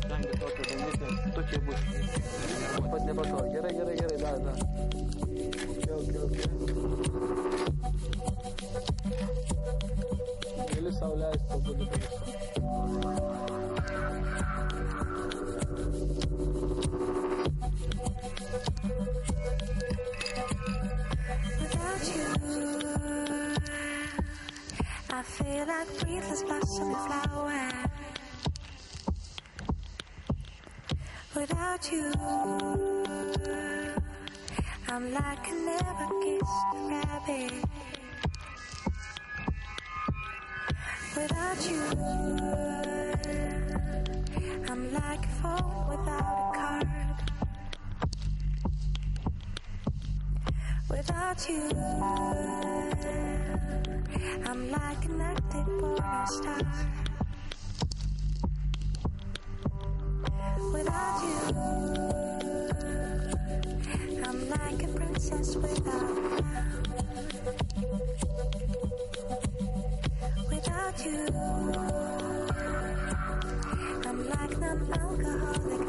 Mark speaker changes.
Speaker 1: Stengiuosi tokio bandyti, tokie bus. Pat nepatogu. Gerai, da. Okay. Gali sau leisti pabudyti visą.
Speaker 2: I feel like breathless blossom and flower. Without you, I'm like a never kissed rabbit. Without you, I'm like a phone without a card. Without you, I'm like an active porno star. Without you, I'm like a princess without a crown. Without you, I'm like an alcoholic